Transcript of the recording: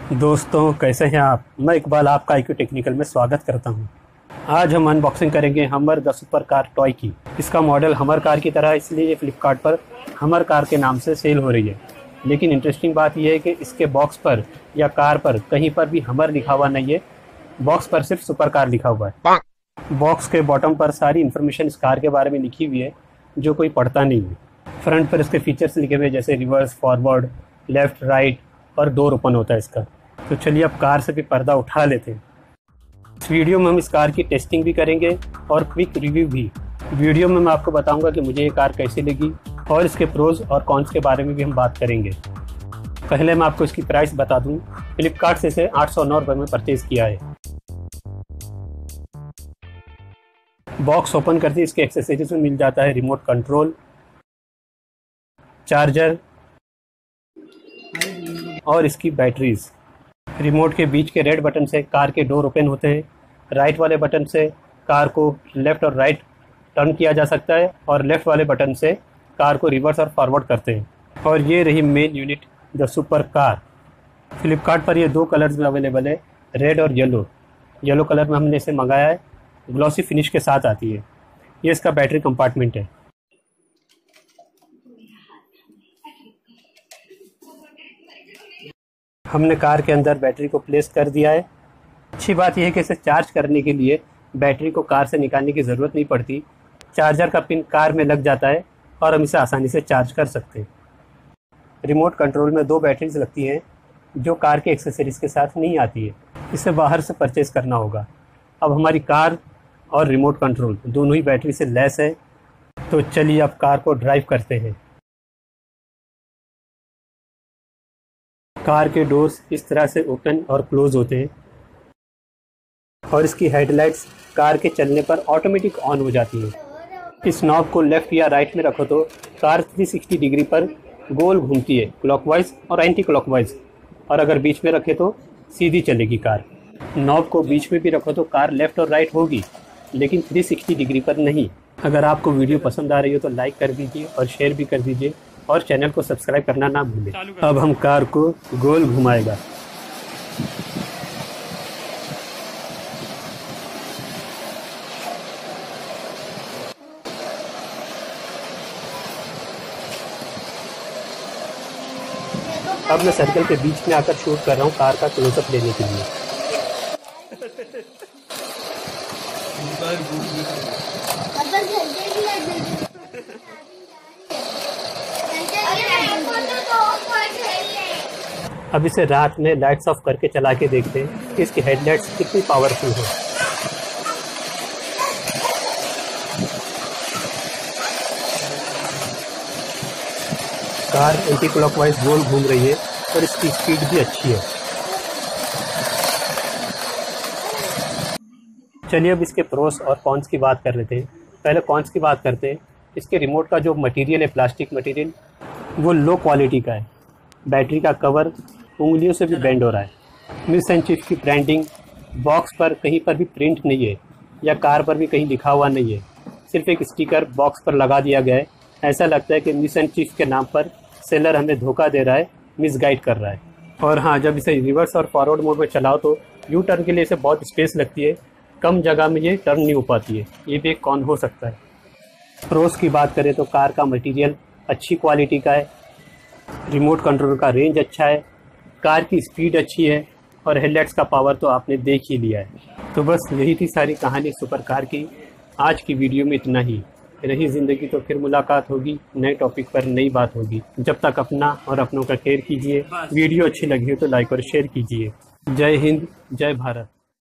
दोस्तों कैसे हैं आप। मैं इकबाल आपका IQ टेक्निकल में स्वागत करता हूं। आज हम अनबॉक्सिंग करेंगे हमर द सुपर कार टॉय की। इसका मॉडल हमर कार की तरह इसलिए फ्लिपकार्ट पर हमर कार के नाम से सेल हो रही है। लेकिन इंटरेस्टिंग बात यह है कि इसके बॉक्स पर या कार पर कहीं पर भी हमर लिखा हुआ नहीं है। बॉक्स पर सिर्फ सुपर कार लिखा हुआ है। बॉक्स के बॉटम पर सारी इन्फॉर्मेशन इस कार के बारे में लिखी हुई है जो कोई पढ़ता नहीं है। फ्रंट पर इसके फीचर्स लिखे हुए जैसे रिवर्स, फॉरवर्ड, लेफ्ट, राइट और डोर ओपन होता है इसका। तो चलिए अब कार से भी पर्दा उठा लेते हैं। इस वीडियो में हम इस कार की टेस्टिंग भी करेंगे और क्विक रिव्यू भी। वीडियो में मैं आपको बताऊंगा कि मुझे ये कार कैसी लगी और इसके प्रोज और कॉन्स के बारे में भी हम बात करेंगे। पहले मैं आपको इसकी प्राइस बता दूं। फ्लिपकार्ट से इसे 809 रुपये में परचेज किया है। बॉक्स ओपन करते ही इसके एक्सेसरीज में मिल जाता है रिमोट कंट्रोल, चार्जर और इसकी बैटरीज। रिमोट के बीच के रेड बटन से कार के डोर ओपन होते हैं। राइट वाले बटन से कार को लेफ़्ट और राइट टर्न किया जा सकता है और लेफ़्ट वाले बटन से कार को रिवर्स और फॉरवर्ड करते हैं। और ये रही main unit the super car. Flipkart पर ये 2 कलर्स में अवेलेबल है, रेड और येलो। येलो कलर में हमने इसे मंगाया है, ग्लॉसी फिनिश के साथ आती है। ये इसका बैटरी कंपार्टमेंट है। हमने कार के अंदर बैटरी को प्लेस कर दिया है। अच्छी बात यह है कि इसे चार्ज करने के लिए बैटरी को कार से निकालने की ज़रूरत नहीं पड़ती। चार्जर का पिन कार में लग जाता है और हम इसे आसानी से चार्ज कर सकते हैं। रिमोट कंट्रोल में 2 बैटरीज लगती हैं जो कार के एक्सेसरीज के साथ नहीं आती है। इसे बाहर से परचेज़ करना होगा। अब हमारी कार और रिमोट कंट्रोल दोनों ही बैटरी से लैस है। तो चलिए अब कार को ड्राइव करते हैं। कार के डोर्स इस तरह से ओपन और क्लोज होते हैं और इसकी हेडलाइट्स कार के चलने पर ऑटोमेटिक ऑन हो जाती हैं। इस नॉब को लेफ़्ट या राइट में रखो तो कार 360 डिग्री पर गोल घूमती है, क्लॉकवाइज और एंटी क्लॉकवाइज। और अगर बीच में रखे तो सीधी चलेगी कार। नॉब को बीच में भी रखो तो कार लेफ़्ट और राइट होगी, लेकिन 360 डिग्री पर नहीं। अगर आपको वीडियो पसंद आ रही हो तो लाइक कर दीजिए और शेयर भी कर दीजिए और चैनल को सब्सक्राइब करना ना भूलें। अब हम कार को गोल घुमाएगा। अब मैं सर्कल के बीच में आकर शूट कर रहा हूँ कार का क्लोजअप लेने के लिए। अब इसे रात में लाइट्स ऑफ करके चला के देखते हैं कि इसकी हेडलाइट्स कितनी पावरफुल है। कार एंटी क्लॉकवाइज गोल घूम रही है और इसकी स्पीड भी अच्छी है। चलिए अब इसके प्रोस और कॉन्स की बात कर लेते हैं। पहले कॉन्स की बात करते हैं। इसके रिमोट का जो मटेरियल है, प्लास्टिक मटेरियल, वो लो क्वालिटी का है। बैटरी का कवर उंगलियों से भी बेंड हो रहा है। मिस एंड चीफ की ब्रांडिंग बॉक्स पर कहीं पर भी प्रिंट नहीं है या कार पर भी कहीं लिखा हुआ नहीं है। सिर्फ एक स्टिकर बॉक्स पर लगा दिया गया है। ऐसा लगता है कि मिस एंड चीफ के नाम पर सेलर हमें धोखा दे रहा है, मिसगाइड कर रहा है। और हाँ, जब इसे रिवर्स और फॉरवर्ड मोड में चलाओ तो यू टर्न के लिए इसे बहुत स्पेस लगती है। कम जगह में ये टर्न नहीं हो पाती है। ये भी एक कॉन हो सकता है। प्रोस की बात करें तो कार का मटेरियल अच्छी क्वालिटी का है, रिमोट कंट्रोल का रेंज अच्छा है, कार की स्पीड अच्छी है और हेडलाइट्स का पावर तो आपने देख ही लिया है। तो बस यही थी सारी कहानी सुपर कार की। आज की वीडियो में इतना ही। रही ज़िंदगी तो फिर मुलाकात होगी, नए टॉपिक पर नई बात होगी। जब तक अपना और अपनों का केयर कीजिए। वीडियो अच्छी लगी हो तो लाइक और शेयर कीजिए। जय हिंद, जय भारत।